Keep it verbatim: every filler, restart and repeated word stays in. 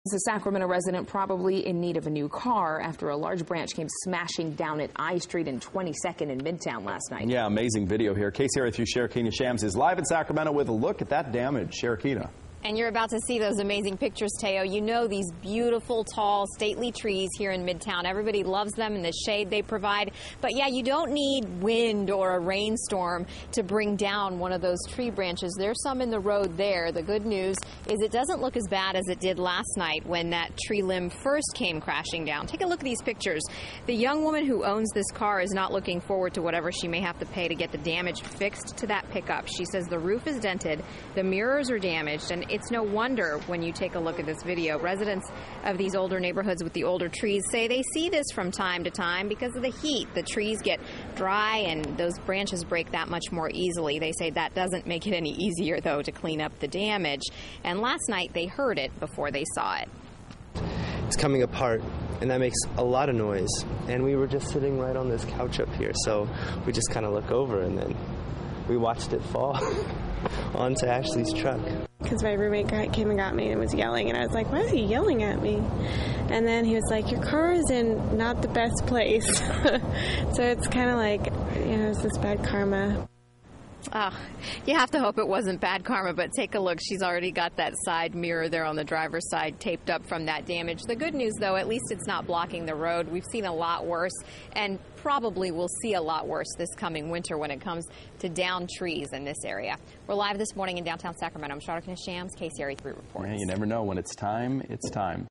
A Sacramento resident probably in need of a new car after a large branch came smashing down at I Street and twenty-second in Midtown last night. Yeah, amazing video here. Casey Area through Sherakina Shams is live in Sacramento with a look at that damage. Sherakina. And you're about to see those amazing pictures, Teo. You know these beautiful, tall, stately trees here in Midtown. Everybody loves them and the shade they provide. But yeah, you don't need wind or a rainstorm to bring down one of those tree branches. There's some in the road there. The good news is it doesn't look as bad as it did last night when that tree limb first came crashing down. Take a look at these pictures. The young woman who owns this car is not looking forward to whatever she may have to pay to get the damage fixed to that pickup. She says the roof is dented, the mirrors are damaged, and it's no wonder when you take a look at this video. Residents of these older neighborhoods with the older trees say they see this from time to time because of the heat. The trees get dry and those branches break that much more easily. They say that doesn't make it any easier, though, to clean up the damage. And last night they heard it before they saw it. It's coming apart, and that makes a lot of noise. And we were just sitting right on this couch up here, so we just kind of look over and then we watched it fall onto Ashley's truck. Because my roommate came and got me and was yelling, and I was like, why is he yelling at me? And then he was like, your car is in not the best place. So it's kind of like, you know, it's this bad karma. Oh, you have to hope it wasn't bad karma, but take a look. She's already got that side mirror there on the driver's side taped up from that damage. The good news, though, at least it's not blocking the road. We've seen a lot worse, and probably will see a lot worse this coming winter when it comes to downed trees in this area. We're live this morning in downtown Sacramento. I'm Sherakina Shams, K C R E three reports. Yeah, you never know. When it's time, it's time.